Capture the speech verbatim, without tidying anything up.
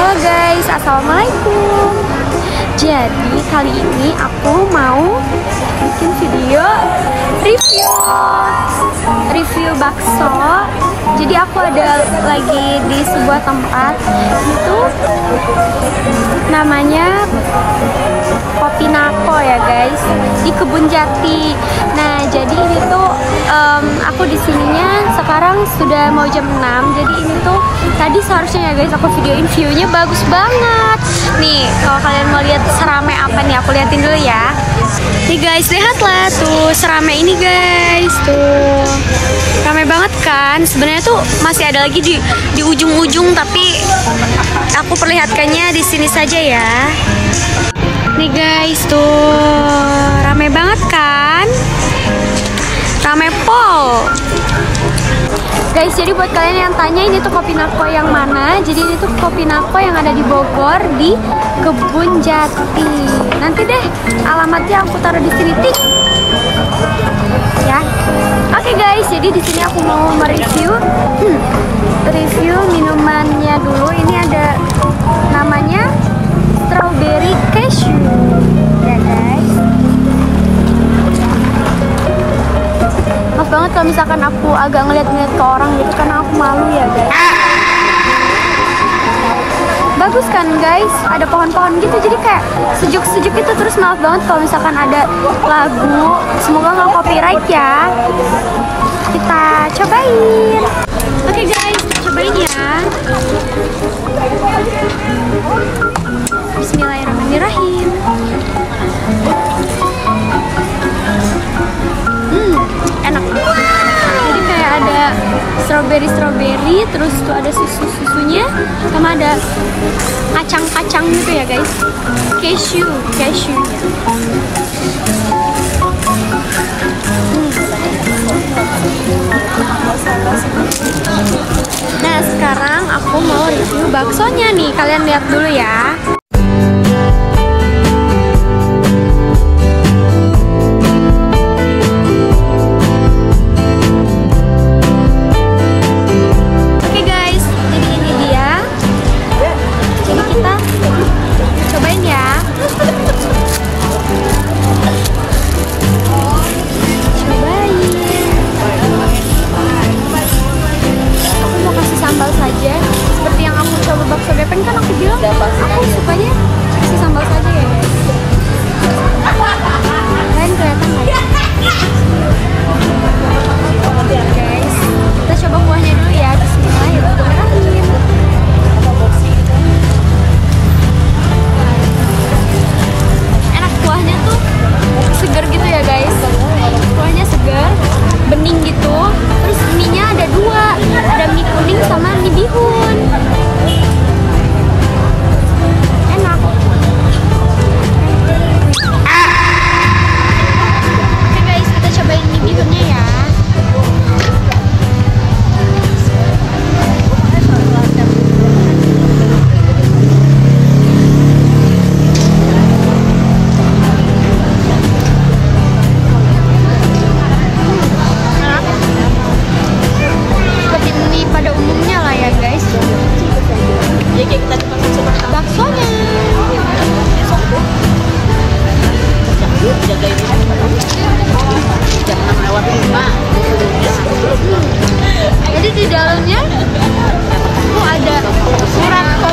Halo guys, assalamualaikum. Jadi kali ini aku mau bikin video review review bakso. Jadi aku ada lagi di sebuah tempat, itu namanya Kopi Nako ya guys, di Kebun Jati. Nah jadi ini tuh um, aku di sininya sekarang sudah mau jam enam. Jadi ini tuh tadi seharusnya ya guys aku videoin, viewnya bagus banget. Nih kalau kalian mau lihat seramai apa nih, aku liatin dulu ya. Nih guys, lihatlah tuh seramai ini guys, tuh ramai banget kan. Sebenarnya tuh masih ada lagi di di ujung-ujung, tapi aku perlihatkannya di sini saja ya. Nih guys, tuh ramai banget kan, ramai pol. Guys, jadi buat kalian yang tanya ini tuh Kopi Nako yang mana, jadi ini tuh Kopi Nako yang ada di Bogor di Kebun Jati. Nanti deh alamatnya aku taruh di sini, tik. Ya. Oke okay guys, jadi di sini aku mau mereview hmm, review minumannya dulu. Ini ada namanya strawberry cashew. Ya guys. Maaf banget kalau misalkan aku agak ngeliat-ngeliat ke orang gitu, karena aku malu ya guys. Bagus kan guys, ada pohon-pohon gitu, jadi kayak sejuk-sejuk gitu. Terus maaf banget kalau misalkan ada lagu, semoga nggak copyright ya. Kita cobain. Oke okay guys, kita cobain ya. Bismillahirrahmanirrahim. Hmm, enak. Jadi kayak ada strawberry strawberry, terus tuh ada susu susunya, sama ada kacang-kacang gitu ya guys. Cashew, cashew. Hmm. Nah sekarang aku mau review baksonya nih, kalian lihat dulu ya. Aku sukanya kasih sambal saja ya guys. Kalian kelihatan nggak ya? Guys, kita coba kuahnya dulu ya. Bismillahirrahmanirrahim. Enak, kuahnya tuh segar gitu ya guys. Kuahnya segar, bening gitu. Terus mie-nya ada dua, ada mie kuning sama mie bihun. Jadi di dalamnya tuh ada surat